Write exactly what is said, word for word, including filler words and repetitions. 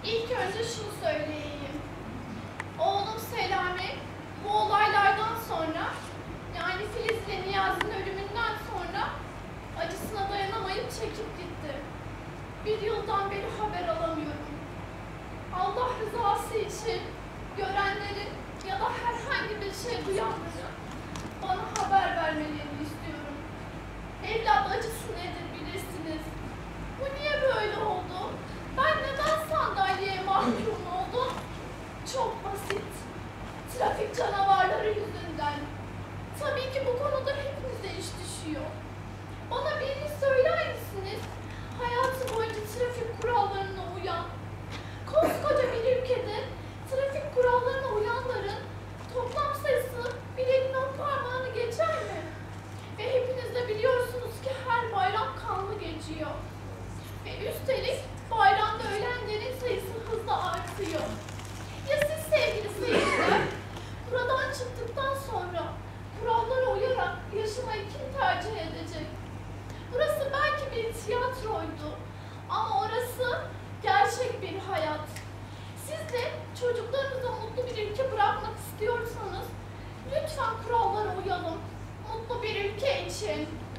İlk önce şunu söyleyeyim. Oğlum Selami bu olaylardan sonra, yani Filiz ile Niyazi'nin ölümünden sonra acısına dayanamayıp çekip gitti. Bir yıldan beri haber alamıyorum. Allah rızası için görenlerin ya da herhangi bir şey duyanların bana haber vermelerini istiyorum. Evlat acısı nedir bilirsiniz. Bu niye böyle oldu? Ben neden sandalyeye mahkum oldum? Çok basit. Trafik canavarları yüzünden. Tabii ki bu konuda hepinize iş düşüyor. Bana birini söyler misiniz? Hayatı boyunca trafik kurallarına uyan, koskoca bir ülkede trafik kurallarına uyanların toplam sayısı bir elin on parmağını geçer mi? Ve hepiniz de biliyorsunuz ki her bayram kanlı geçiyor. Ve üstelik bayramda ölenlerin sayısı hızla artıyor. Ya siz sevgili seyirciler, buradan çıktıktan sonra kurallara uyarak yaşamayı kim tercih edecek? Burası belki bir tiyatroydu ama orası gerçek bir hayat. Siz de çocuklarınıza mutlu bir ülke bırakmak istiyorsanız lütfen kurallara uyalım. Mutlu bir ülke için.